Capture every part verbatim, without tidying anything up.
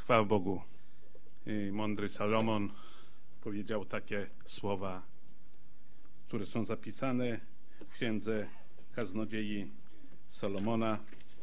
Chwała Bogu. I mądry Salomon powiedział takie słowa, które są zapisane w księdze Kaznodziei Salomona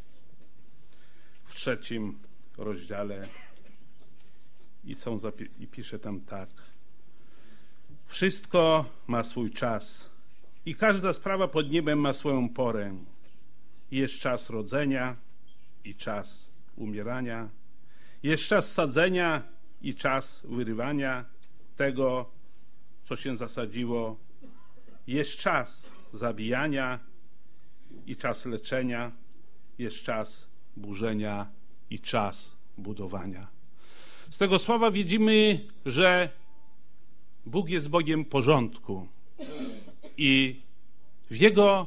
w trzecim rozdziale i, są i pisze tam tak. Wszystko ma swój czas i każda sprawa pod niebem ma swoją porę. Jest czas rodzenia i czas umierania. Jest czas sadzenia i czas wyrywania tego, co się zasadziło. Jest czas zabijania i czas leczenia. Jest czas burzenia i czas budowania. Z tego słowa widzimy, że Bóg jest Bogiem porządku i w Jego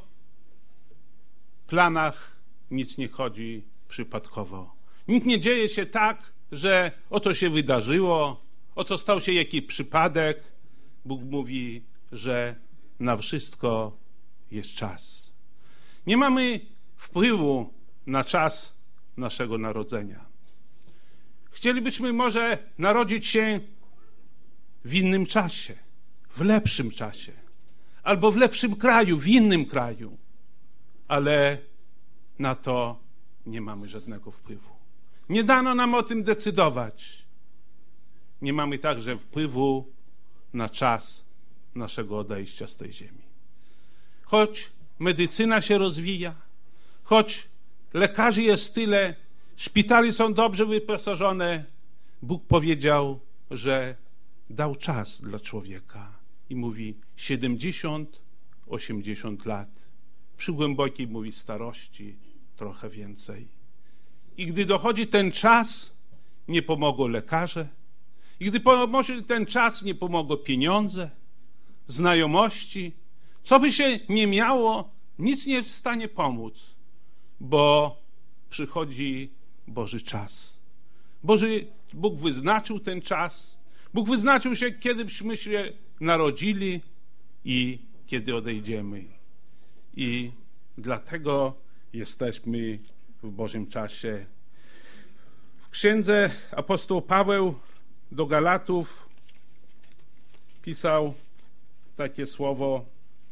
planach nic nie chodzi przypadkowo. Nic nie dzieje się tak, że oto się wydarzyło, oto stał się jakiś przypadek. Bóg mówi, że na wszystko jest czas. Nie mamy wpływu na czas naszego narodzenia. Chcielibyśmy może narodzić się w innym czasie, w lepszym czasie, albo w lepszym kraju, w innym kraju, ale na to nie mamy żadnego wpływu. Nie dano nam o tym decydować. Nie mamy także wpływu na czas naszego odejścia z tej ziemi. Choć medycyna się rozwija, choć lekarzy jest tyle, szpitale są dobrze wyposażone, Bóg powiedział, że dał czas dla człowieka i mówi siedemdziesiąt, osiemdziesiąt lat. Przy głębokiej, mówi, starości trochę więcej. I gdy dochodzi ten czas, nie pomogą lekarze. I gdy pomoże ten czas, nie pomogą pieniądze, znajomości. Co by się nie miało, nic nie jest w stanie pomóc, bo przychodzi Boży czas. Boży, Bóg wyznaczył ten czas. Bóg wyznaczył się, kiedyśmy się narodzili i kiedy odejdziemy. I dlatego jesteśmy w Bożym czasie. W księdze apostoł Paweł do Galatów pisał takie słowo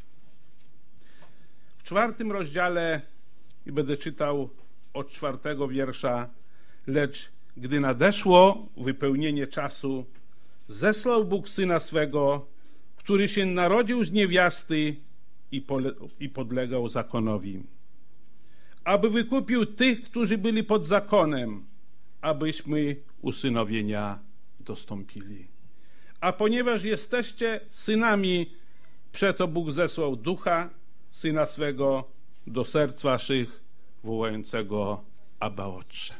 w czwartym rozdziale i będę czytał od czwartego wiersza. Lecz gdy nadeszło wypełnienie czasu, zesłał Bóg Syna swego, który się narodził z niewiasty i, pole, i podlegał zakonowi, aby wykupił tych, którzy byli pod zakonem, abyśmy usynowienia dostąpili. A ponieważ jesteście synami, przeto Bóg zesłał Ducha Syna swego do serc waszych, wołającego Abba, Ojcze.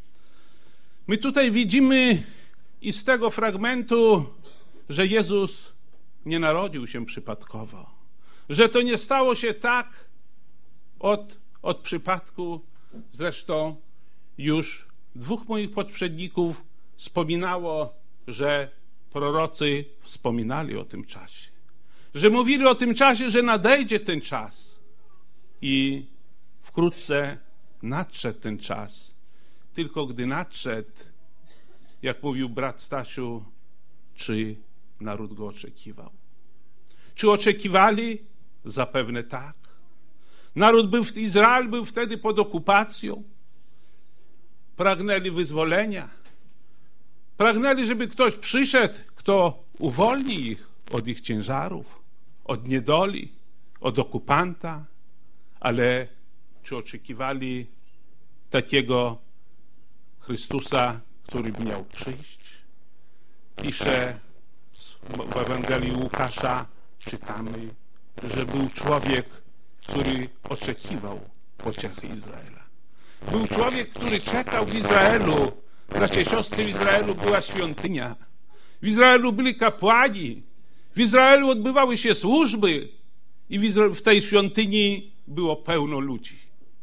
My tutaj widzimy i z tego fragmentu, że Jezus nie narodził się przypadkowo. Że to nie stało się tak od, od przypadku. Zresztą już dwóch moich poprzedników wspominało, że prorocy wspominali o tym czasie. Że mówili o tym czasie, że nadejdzie ten czas. I wkrótce nadszedł ten czas. Tylko gdy nadszedł, jak mówił brat Stasiu, czy naród go oczekiwał? Czy oczekiwali? Zapewne tak. Naród był, Izrael był wtedy pod okupacją. Pragnęli wyzwolenia. Pragnęli, żeby ktoś przyszedł, kto uwolni ich od ich ciężarów, od niedoli, od okupanta. Ale czy oczekiwali takiego Chrystusa, który miał przyjść? Pisze w Ewangelii Łukasza, czytamy, że był człowiek, który oczekiwał pociechy Izraela. Był człowiek, który czekał w Izraelu. Bracia i siostry, w Izraelu była świątynia. W Izraelu byli kapłani. W Izraelu odbywały się służby. I w, Izra- w tej świątyni było pełno ludzi.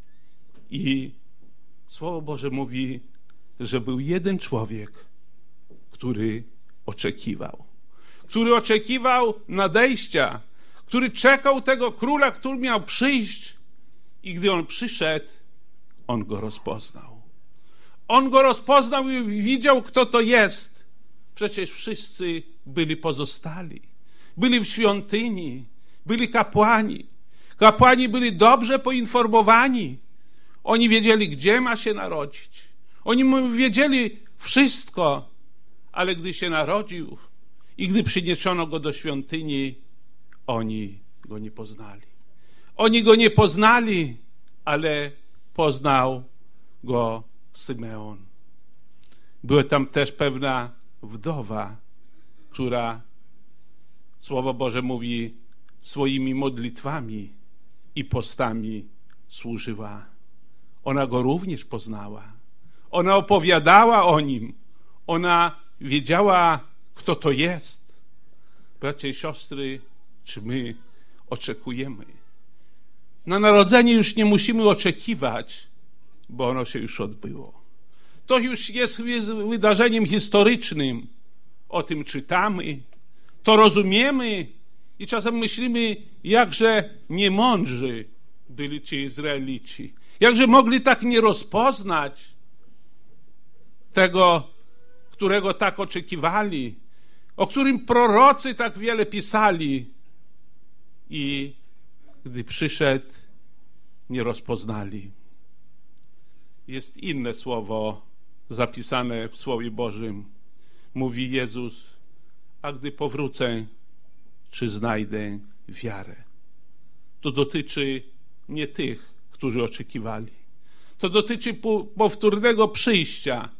I Słowo Boże mówi, że był jeden człowiek, który oczekiwał. Który oczekiwał nadejścia. Który czekał tego króla, który miał przyjść. I gdy on przyszedł, on go rozpoznał. On go rozpoznał i widział, kto to jest. Przecież wszyscy byli pozostali. Byli w świątyni, byli kapłani. Kapłani byli dobrze poinformowani. Oni wiedzieli, gdzie ma się narodzić. Oni wiedzieli wszystko, ale gdy się narodził i gdy przyniesiono go do świątyni, oni go nie poznali. Oni go nie poznali, ale poznał go Symeon. Była tam też pewna wdowa, która, Słowo Boże mówi, swoimi modlitwami i postami służyła. Ona go również poznała. Ona opowiadała o nim. Ona wiedziała, kto to jest. Bracia i siostry, czy my oczekujemy? Na narodzenie już nie musimy oczekiwać, bo ono się już odbyło. To już jest wydarzeniem historycznym. O tym czytamy, to rozumiemy i czasem myślimy, jakże niemądrzy byli ci Izraelici. Jakże mogli tak nie rozpoznać tego, którego tak oczekiwali, o którym prorocy tak wiele pisali i gdy przyszedł, nie rozpoznali. Jest inne słowo zapisane w Słowie Bożym. Mówi Jezus, a gdy powrócę, czy znajdę wiarę? To dotyczy nie tych, którzy oczekiwali. To dotyczy powtórnego przyjścia.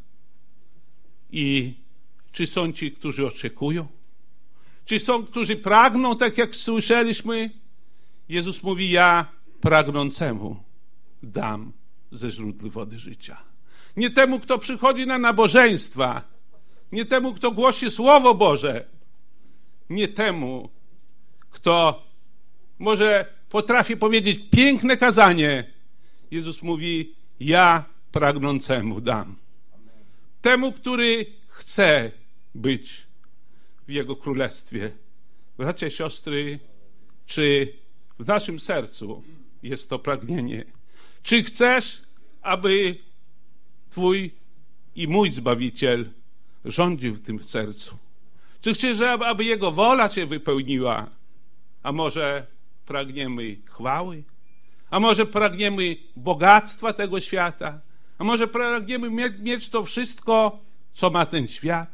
I czy są ci, którzy oczekują? Czy są, którzy pragną, tak jak słyszeliśmy? Jezus mówi, ja pragnącemu dam ze źródła wody życia. Nie temu, kto przychodzi na nabożeństwa, nie temu, kto głosi Słowo Boże, nie temu, kto może potrafi powiedzieć piękne kazanie. Jezus mówi, ja pragnącemu dam. Temu, który chce być w Jego Królestwie. Bracia i siostry, czy w naszym sercu jest to pragnienie? Czy chcesz, aby Twój i mój Zbawiciel rządził w tym sercu? Czy chcesz, aby Jego wola Cię wypełniła? A może pragniemy chwały? A może pragniemy bogactwa tego świata? A może pragniemy mieć to wszystko, co ma ten świat?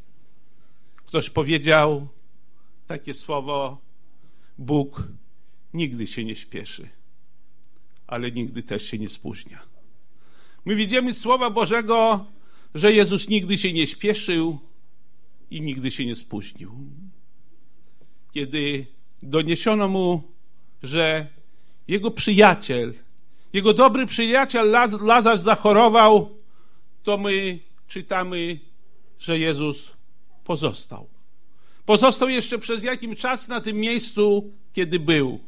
Ktoś powiedział takie słowo, Bóg nigdy się nie śpieszy, ale nigdy też się nie spóźnia. My widzimy z Słowa Bożego, że Jezus nigdy się nie śpieszył i nigdy się nie spóźnił. Kiedy doniesiono mu, że jego przyjaciel, jego dobry przyjaciel Laz- Lazarz zachorował, to my czytamy, że Jezus pozostał. Pozostał jeszcze przez jakiś czas na tym miejscu, kiedy był.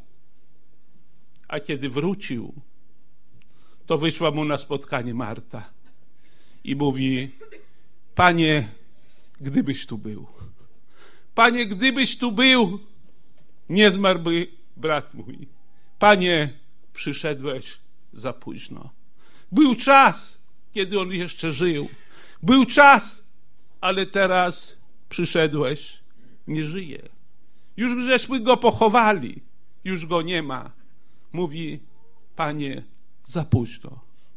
A kiedy wrócił, to wyszła mu na spotkanie Marta i mówi, Panie, gdybyś tu był. Panie, gdybyś tu był, nie zmarłby brat mój. Panie, przyszedłeś za późno. Był czas, kiedy on jeszcze żył. Był czas, ale teraz przyszedłeś, nie żyje. Już żeśmy go pochowali, już go nie ma. Mówi, Panie, za późno.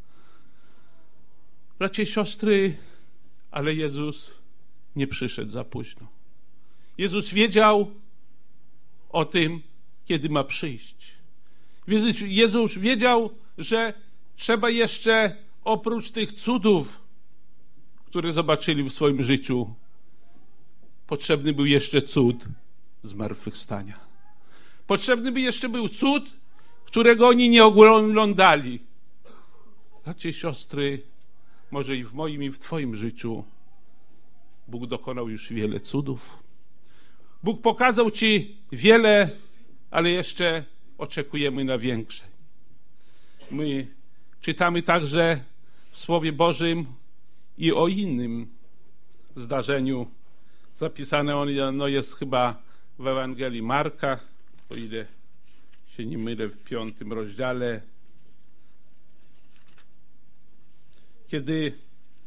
Bracia i siostry, ale Jezus nie przyszedł za późno. Jezus wiedział o tym, kiedy ma przyjść. Jezus wiedział, że trzeba jeszcze oprócz tych cudów, które zobaczyli w swoim życiu, potrzebny był jeszcze cud zmartwychwstania. Potrzebny by jeszcze był cud, którego oni nie oglądali. Bracia i siostry, może i w moim, i w Twoim życiu Bóg dokonał już wiele cudów. Bóg pokazał Ci wiele, ale jeszcze oczekujemy na większe. My czytamy także w Słowie Bożym i o innym zdarzeniu. Zapisane ono jest chyba w Ewangelii Marka, o ile się nie mylę, w piątym rozdziale. Kiedy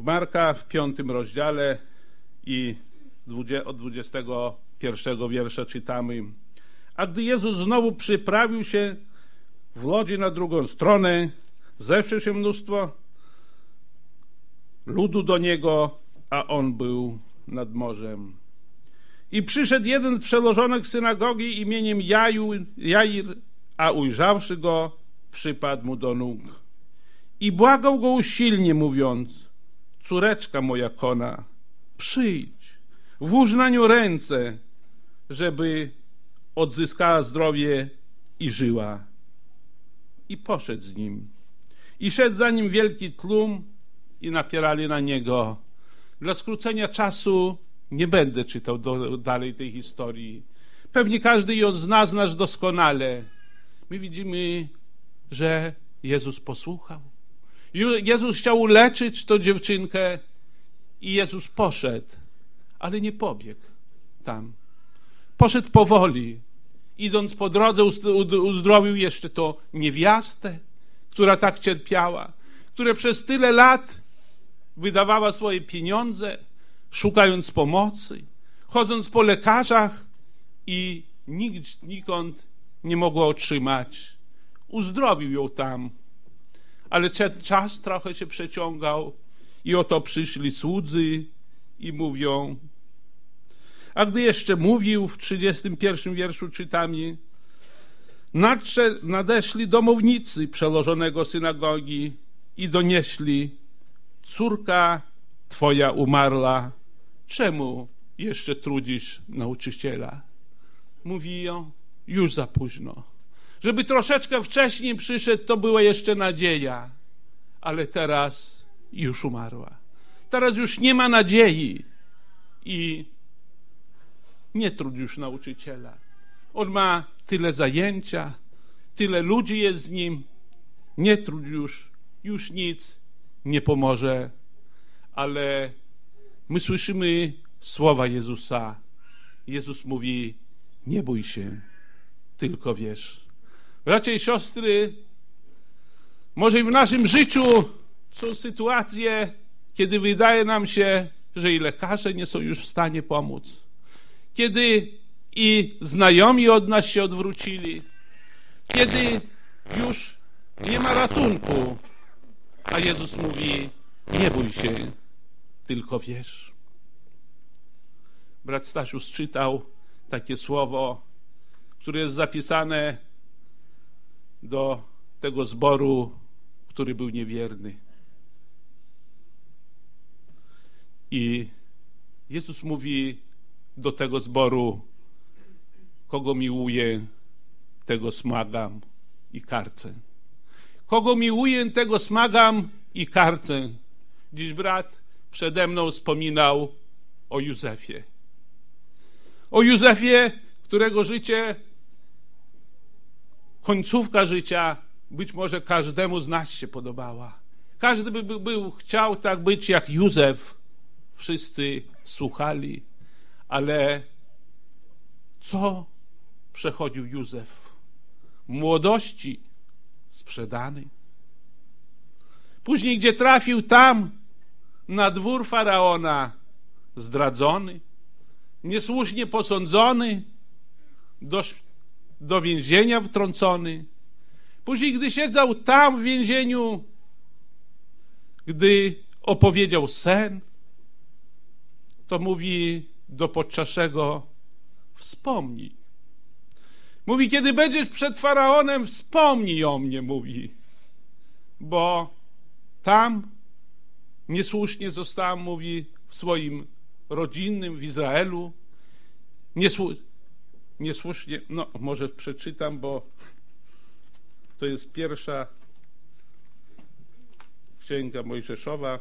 Marka w piątym rozdziale i od dwudziestego pierwszego wiersza czytamy: a gdy Jezus znowu przyprawił się w lodzie na drugą stronę, zewsze się mnóstwo ludu do Niego, a On był nad morzem. I przyszedł jeden z przełożonych synagogi imieniem Jair, a ujrzawszy Go, przypadł Mu do nóg i błagał Go usilnie, mówiąc: córeczka moja kona, przyjdź, włóż na nią ręce, żeby odzyskała zdrowie i żyła. I poszedł z nim. I szedł za nim wielki tłum i napierali na niego. Dla skrócenia czasu nie będę czytał do, dalej tej historii. Pewnie każdy ją zna, znasz doskonale. My widzimy, że Jezus posłuchał. Jezus chciał uleczyć tą dziewczynkę i Jezus poszedł, ale nie pobiegł tam. Poszedł powoli. Idąc po drodze uzdrowił jeszcze tą niewiastę, która tak cierpiała, która przez tyle lat wydawała swoje pieniądze, szukając pomocy, chodząc po lekarzach i nikt, nikąd nie mogła otrzymać. Uzdrowił ją tam, ale czas trochę się przeciągał i oto przyszli słudzy i mówią. A gdy jeszcze mówił, w trzydziestym pierwszym wierszu czytamy: Nadsze, nadeszli domownicy przełożonego synagogi i donieśli: córka twoja umarła, czemu jeszcze trudzisz nauczyciela? Mówi ją: już za późno. Żeby troszeczkę wcześniej przyszedł, to była jeszcze nadzieja, ale teraz już umarła. Teraz już nie ma nadziei i nie trudź już nauczyciela. On ma tyle zajęcia, tyle ludzi jest z nim. Nie trudź już, już nic nie pomoże. Ale my słyszymy słowa Jezusa. Jezus mówi: nie bój się, tylko wierz. Bracia i siostry, może i w naszym życiu są sytuacje, kiedy wydaje nam się, że i lekarze nie są już w stanie pomóc. Kiedy i znajomi od nas się odwrócili. Kiedy już nie ma ratunku. A Jezus mówi: nie bój się, tylko wierz. Brat Stasius czytał takie słowo, które jest zapisane do tego zboru, który był niewierny. I Jezus mówi do tego zboru: kogo miłuję, tego smagam i karcę. Kogo miłuję, tego smagam i karcę. Dziś brat przede mną wspominał o Józefie. O Józefie, którego życie, końcówka życia być może każdemu z nas się podobała. Każdy by był, był, chciał tak być jak Józef. Wszyscy słuchali. Ale co przechodził Józef? W młodości sprzedany. Później gdzie trafił? Tam na dwór Faraona zdradzony, niesłusznie posądzony, do, do więzienia wtrącony. Później gdy siedział tam w więzieniu, gdy opowiedział sen, to mówi do podczaszego: wspomnij. Mówi: kiedy będziesz przed Faraonem, wspomnij o mnie, mówi. Bo tam niesłusznie zostałem, mówi, w swoim rodzinnym, w Izraelu. Niesłu... Niesłusznie, no może przeczytam, bo to jest pierwsza Księga Mojżeszowa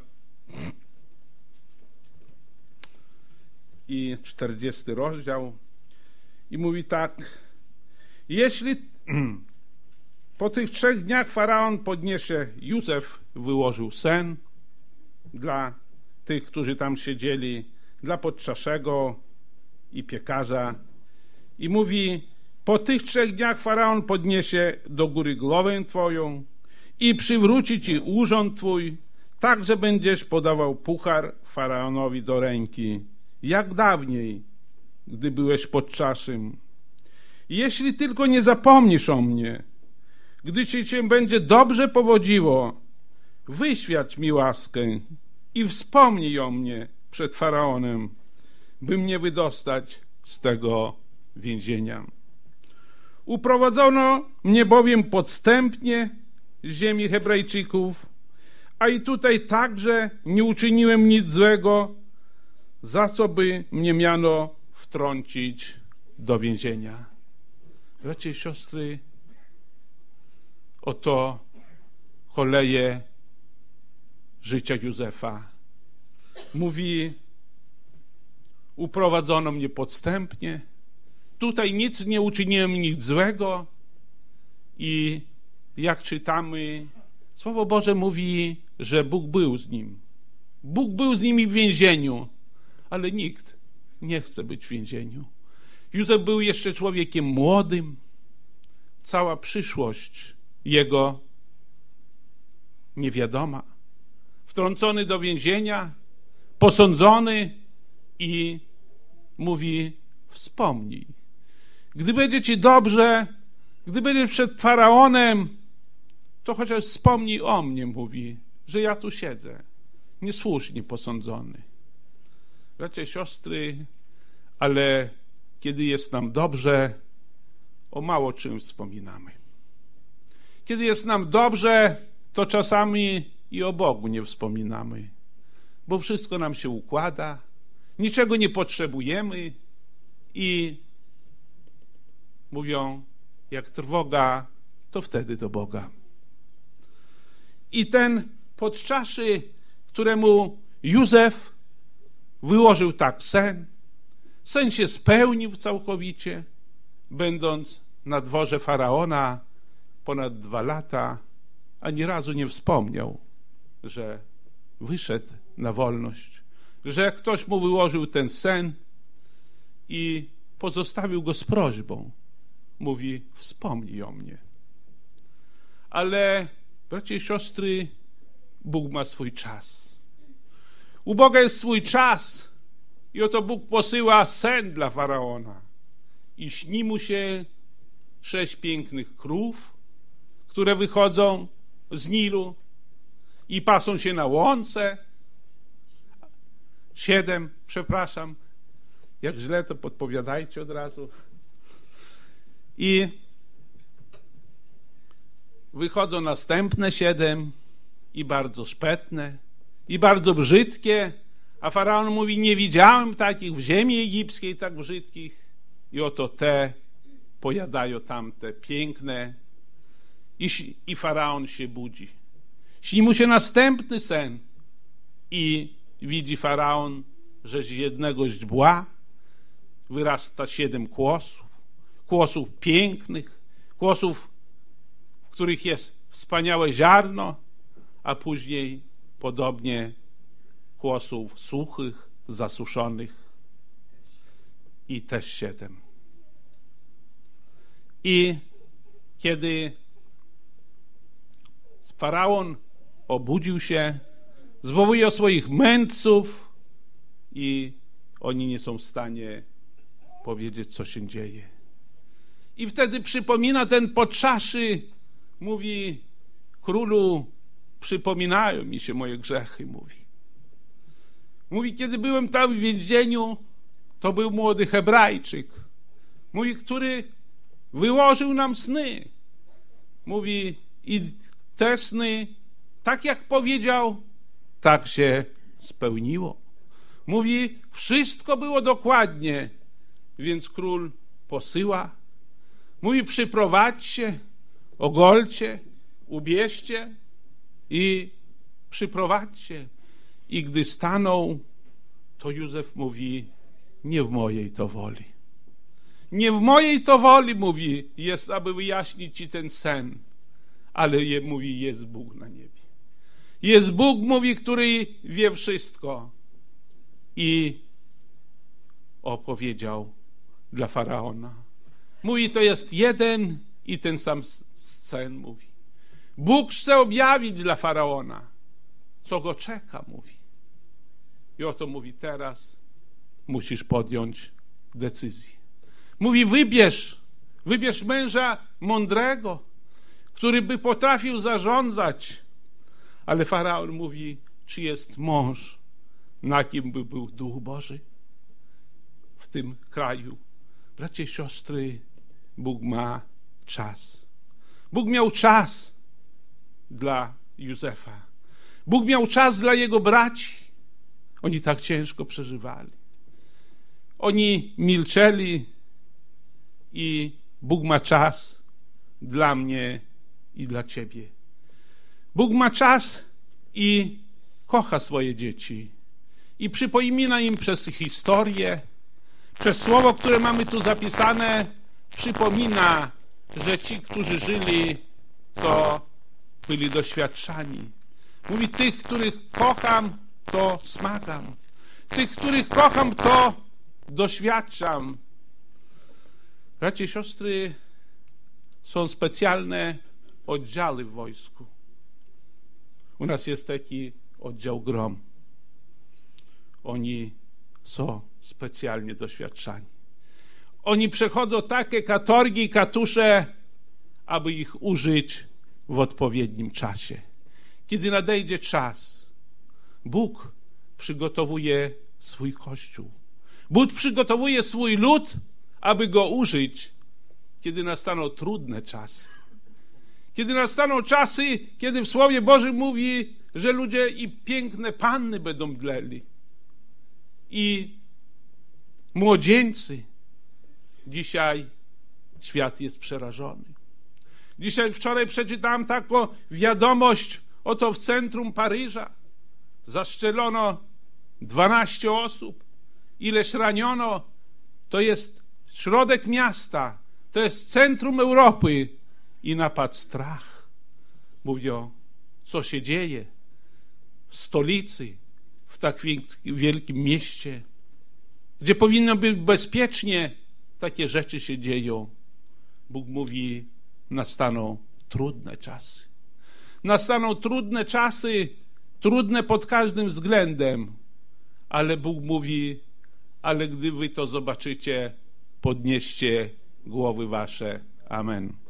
i czterdziesty rozdział. I mówi tak: jeśli po tych trzech dniach Faraon podniesie, Józef wyłożył sen dla tych, którzy tam siedzieli, dla podczaszego i piekarza. I mówi: po tych trzech dniach Faraon podniesie do góry głowę twoją i przywróci ci urząd twój, także będziesz podawał puchar Faraonowi do ręki, jak dawniej, gdy byłeś podczaszym. Jeśli tylko nie zapomnisz o mnie, gdy ci się będzie dobrze powodziło, wyświadcz mi łaskę i wspomnij o mnie przed Faraonem, by mnie wydostać z tego więzienia. Uprowadzono mnie bowiem podstępnie z ziemi Hebrajczyków, a i tutaj także nie uczyniłem nic złego, za co by mnie miano wtrącić do więzienia. Bracia i siostry, oto koleje życia Józefa. Mówi, uprowadzono mnie podstępnie, tutaj nic nie uczyniłem, nic złego. I jak czytamy, Słowo Boże mówi, że Bóg był z nim. Bóg był z nimi w więzieniu, ale nikt nie chce być w więzieniu. Józef był jeszcze człowiekiem młodym. Cała przyszłość jego niewiadoma. Wtrącony do więzienia, posądzony i mówi, wspomnij. Gdy będzie ci dobrze, gdy będziesz przed Faraonem, to chociaż wspomnij o mnie, mówi, że ja tu siedzę, niesłusznie posądzony. Bracia i siostry, ale kiedy jest nam dobrze, o mało czym wspominamy. Kiedy jest nam dobrze, to czasami i o Bogu nie wspominamy, bo wszystko nam się układa, niczego nie potrzebujemy i mówią, jak trwoga, to wtedy do Boga. I ten podczaszy, któremu Józef wyłożył tak sen, sen się spełnił całkowicie, będąc na dworze Faraona ponad dwa lata, ani razu nie wspomniał, że wyszedł na wolność, że ktoś mu wyłożył ten sen i pozostawił go z prośbą. Mówi, wspomnij o mnie. Ale, bracia i siostry, Bóg ma swój czas. U Boga jest swój czas i oto Bóg posyła sen dla Faraona. I śni mu się sześć pięknych krów, które wychodzą z Nilu i pasą się na łące. Siedem, przepraszam, jak źle, to podpowiadajcie od razu. I wychodzą następne siedem i bardzo szpetne i bardzo brzydkie, a Faraon mówi, nie widziałem takich w ziemi egipskiej, tak brzydkich. I oto te pojadają tamte piękne i, i Faraon się budzi. Śni mu się następny sen i widzi Faraon, że z jednego źdźbła wyrasta siedem kłosów, kłosów pięknych, kłosów, w których jest wspaniałe ziarno, a później podobnie kłosów suchych, zasuszonych i też siedem. I kiedy Faraon obudził się, zwołuje swoich mędrców i oni nie są w stanie powiedzieć, co się dzieje. I wtedy przypomina ten podczaszy, mówi, królu, przypominają mi się moje grzechy, mówi. Mówi, kiedy byłem tam w więzieniu, to był młody Hebrajczyk, mówi, który wyłożył nam sny. Mówi, i te sny, tak jak powiedział, tak się spełniło. Mówi, wszystko było dokładnie, więc król posyła. Mówi, przyprowadźcie, ogolcie, ubierzcie i przyprowadźcie. I gdy stanął, to Józef mówi, nie w mojej to woli. Nie w mojej to woli, mówi, jest, aby wyjaśnić ci ten sen. Ale je, mówi, jest Bóg na niebie. Jest Bóg, mówi, który wie wszystko. I opowiedział dla Faraona. Mówi, to jest jeden i ten sam sen, mówi. Bóg chce objawić dla Faraona. co go czeka, mówi. I oto mówi, teraz musisz podjąć decyzję. Mówi, wybierz, wybierz męża mądrego, który by potrafił zarządzać. Ale Faraon mówi, czy jest mąż, na kim by był Duch Boży w tym kraju? Bracia i siostry, Bóg ma czas. Bóg miał czas dla Józefa. Bóg miał czas dla jego braci. Oni tak ciężko przeżywali. Oni milczeli i Bóg ma czas dla mnie i dla ciebie. Bóg ma czas i kocha swoje dzieci. I przypomina im przez historię, przez słowo, które mamy tu zapisane, przypomina, że ci, którzy żyli, to byli doświadczani. Mówi, tych, których kocham, to smagam. Tych, których kocham, to doświadczam. Bracia i siostry, są specjalne oddziały w wojsku. U nas jest taki oddział Grom. Oni są specjalnie doświadczani. Oni przechodzą takie katorgi i katusze, aby ich użyć w odpowiednim czasie. Kiedy nadejdzie czas, Bóg przygotowuje swój Kościół. Bóg przygotowuje swój lud, aby go użyć, kiedy nastaną trudne czasy. Kiedy nastaną czasy, kiedy w Słowie Bożym mówi, że ludzie i piękne panny będą mdleli. I młodzieńcy. Dzisiaj świat jest przerażony. Dzisiaj, wczoraj przeczytałem taką wiadomość, oto w centrum Paryża zaszczelono dwanaście osób. Ileś raniono, to jest środek miasta, to jest centrum Europy i napadł strach. Mówią, co się dzieje w stolicy, w tak wielkim mieście, gdzie powinno być bezpiecznie, takie rzeczy się dzieją. Bóg mówi, nastaną trudne czasy. Nastaną trudne czasy, trudne pod każdym względem, ale Bóg mówi, ale gdy wy to zobaczycie, podnieście głowy wasze. Amen.